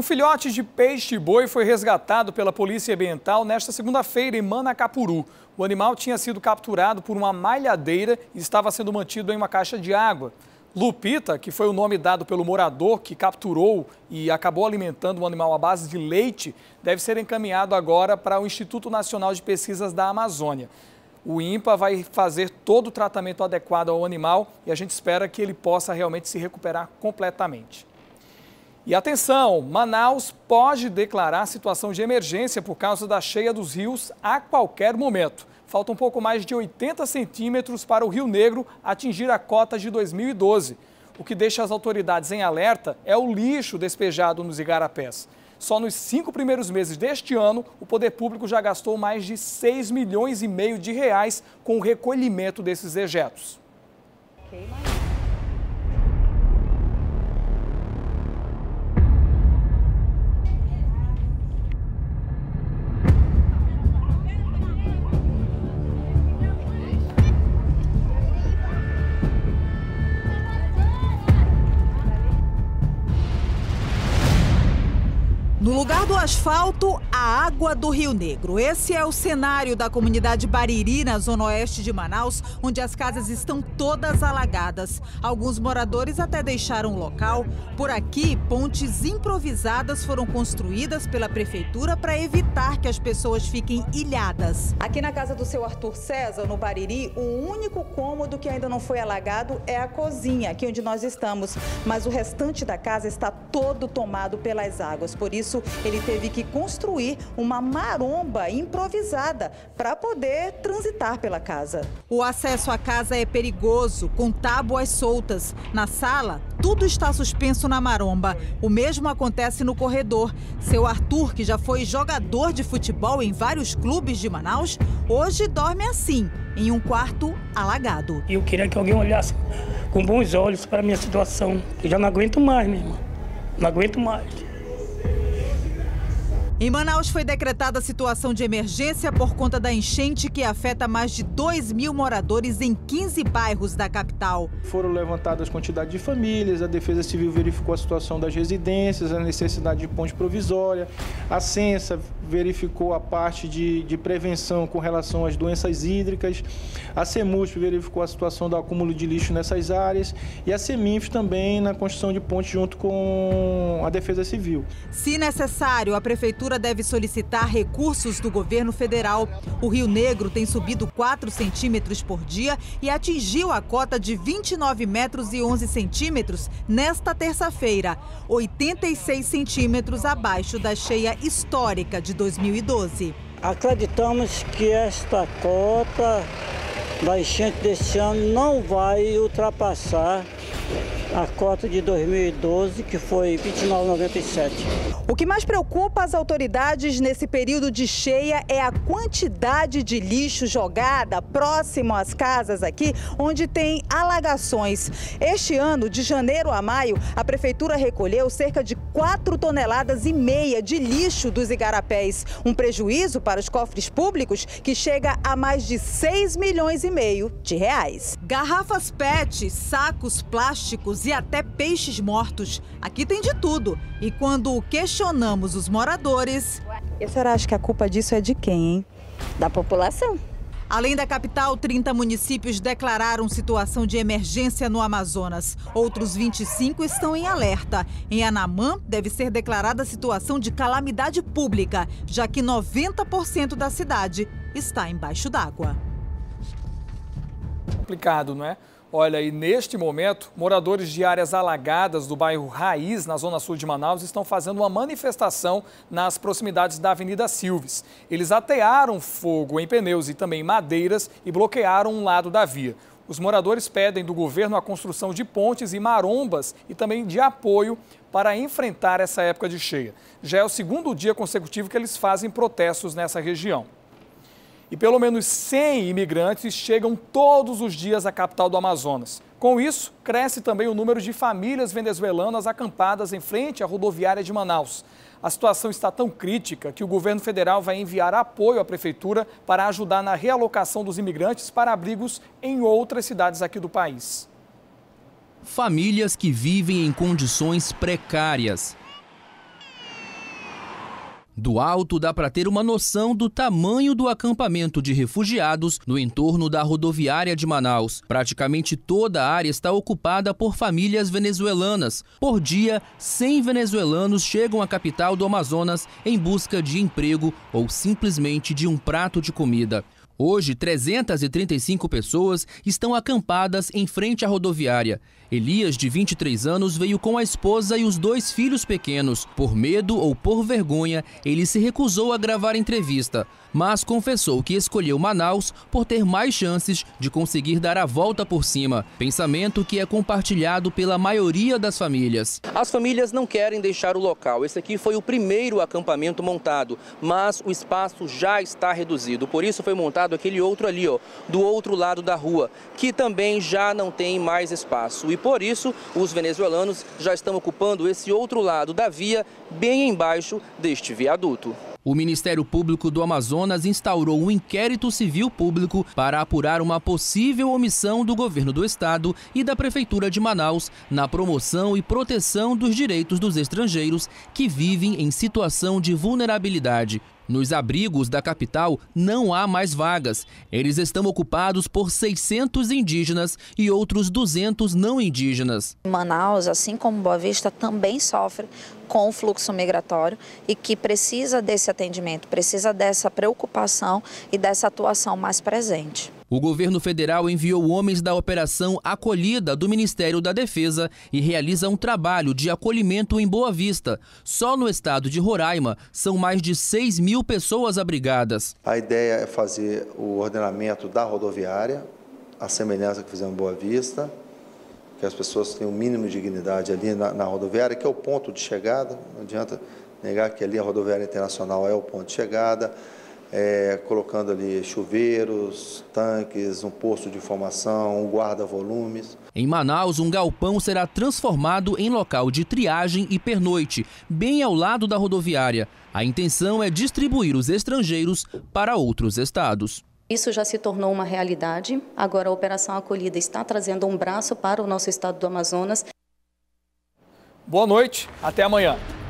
Um filhote de peixe-boi foi resgatado pela Polícia Ambiental nesta segunda-feira em Manacapuru. O animal tinha sido capturado por uma malhadeira e estava sendo mantido em uma caixa de água. Lupita, que foi o nome dado pelo morador que capturou e acabou alimentando o animal à base de leite, deve ser encaminhado agora para o Instituto Nacional de Pesquisas da Amazônia. O INPA vai fazer todo o tratamento adequado ao animal e a gente espera que ele possa realmente se recuperar completamente. E atenção, Manaus pode declarar situação de emergência por causa da cheia dos rios a qualquer momento. Falta um pouco mais de 80 centímetros para o Rio Negro atingir a cota de 2012. O que deixa as autoridades em alerta é o lixo despejado nos igarapés. Só nos 5 primeiros meses deste ano, o poder público já gastou mais de 6,5 milhões de reais com o recolhimento desses dejetos. No lugar do asfalto, a água do Rio Negro. Esse é o cenário da comunidade Bariri, na zona oeste de Manaus, onde as casas estão todas alagadas. Alguns moradores até deixaram o local. Por aqui, pontes improvisadas foram construídas pela prefeitura para evitar que as pessoas fiquem ilhadas. Aqui na casa do seu Arthur César, no Bariri, o único cômodo que ainda não foi alagado é a cozinha, aqui onde nós estamos. Mas o restante da casa está todo tomado pelas águas. Por isso, ele teve que construir uma maromba improvisada para poder transitar pela casa. O acesso à casa é perigoso, com tábuas soltas. Na sala, tudo está suspenso na maromba. O mesmo acontece no corredor. Seu Arthur, que já foi jogador de futebol em vários clubes de Manaus, hoje dorme assim, em um quarto alagado. Eu queria que alguém olhasse com bons olhos para a minha situação. Eu já não aguento mais, minha irmã. Não aguento mais. Em Manaus foi decretada a situação de emergência por conta da enchente que afeta mais de 2.000 moradores em 15 bairros da capital. Foram levantadas quantidade de famílias, a Defesa Civil verificou a situação das residências, a necessidade de ponte provisória, a Censa verificou a parte de prevenção com relação às doenças hídricas, a CEMUSP verificou a situação do acúmulo de lixo nessas áreas e a CEMINF também na construção de pontes junto com a Defesa Civil. Se necessário, a Prefeitura deve solicitar recursos do governo federal. O Rio Negro tem subido 4 centímetros por dia e atingiu a cota de 29 metros e 11 centímetros nesta terça-feira, 86 centímetros abaixo da cheia histórica de 2012. Acreditamos que esta cota da enchente deste ano não vai ultrapassar a cota de 2012, que foi 29,97. O que mais preocupa as autoridades nesse período de cheia é a quantidade de lixo jogada próximo às casas aqui, onde tem alagações. Este ano, de janeiro a maio, a prefeitura recolheu cerca de 4,5 toneladas de lixo dos igarapés. Um prejuízo para os cofres públicos que chega a mais de 6,5 milhões de reais. Garrafas PET, sacos plásticos e até peixes mortos. Aqui tem de tudo. E quando questionamos os moradores... E a senhora acha que a culpa disso é de quem, hein? Da população. Além da capital, 30 municípios declararam situação de emergência no Amazonas. Outros 25 estão em alerta. Em Anamã, deve ser declarada situação de calamidade pública, já que 90% da cidade está embaixo d'água. Complicado, não é? Olha, e neste momento, moradores de áreas alagadas do bairro Raiz, na zona sul de Manaus, estão fazendo uma manifestação nas proximidades da Avenida Silves. Eles atearam fogo em pneus e também madeiras e bloquearam um lado da via. Os moradores pedem do governo a construção de pontes e marombas e também de apoio para enfrentar essa época de cheia. Já é o segundo dia consecutivo que eles fazem protestos nessa região. E pelo menos 100 imigrantes chegam todos os dias à capital do Amazonas. Com isso, cresce também o número de famílias venezuelanas acampadas em frente à rodoviária de Manaus. A situação está tão crítica que o governo federal vai enviar apoio à prefeitura para ajudar na realocação dos imigrantes para abrigos em outras cidades aqui do país. Famílias que vivem em condições precárias. Do alto dá para ter uma noção do tamanho do acampamento de refugiados no entorno da rodoviária de Manaus. Praticamente toda a área está ocupada por famílias venezuelanas. Por dia, 100 venezuelanos chegam à capital do Amazonas em busca de emprego ou simplesmente de um prato de comida. Hoje, 335 pessoas estão acampadas em frente à rodoviária. Elias, de 23 anos, veio com a esposa e os 2 filhos pequenos. Por medo ou por vergonha, ele se recusou a gravar entrevista, mas confessou que escolheu Manaus por ter mais chances de conseguir dar a volta por cima. Pensamento que é compartilhado pela maioria das famílias. As famílias não querem deixar o local. Esse aqui foi o primeiro acampamento montado, mas o espaço já está reduzido. Por isso foi montado aquele outro ali, do outro lado da rua, que também já não tem mais espaço. E por isso, os venezuelanos já estão ocupando esse outro lado da via, bem embaixo deste viaduto. O Ministério Público do Amazonas instaurou um inquérito civil público para apurar uma possível omissão do governo do estado e da Prefeitura de Manaus na promoção e proteção dos direitos dos estrangeiros que vivem em situação de vulnerabilidade. Nos abrigos da capital não há mais vagas. Eles estão ocupados por 600 indígenas e outros 200 não indígenas. Manaus, assim como Boa Vista, também sofre com o fluxo migratório e que precisa desse atendimento, precisa dessa preocupação e dessa atuação mais presente. O governo federal enviou homens da Operação Acolhida do Ministério da Defesa e realiza um trabalho de acolhimento em Boa Vista. Só no estado de Roraima são mais de 6.000 pessoas abrigadas. A ideia é fazer o ordenamento da rodoviária, a semelhança que fizemos em Boa Vista, que as pessoas tenham o mínimo de dignidade ali na rodoviária, que é o ponto de chegada. Não adianta negar que ali a rodoviária internacional é o ponto de chegada. Colocando ali chuveiros, tanques, um posto de informação, um guarda-volumes. Em Manaus, um galpão será transformado em local de triagem e pernoite, bem ao lado da rodoviária. A intenção é distribuir os estrangeiros para outros estados. Isso já se tornou uma realidade. Agora a Operação Acolhida está trazendo um braço para o nosso estado do Amazonas. Boa noite, até amanhã.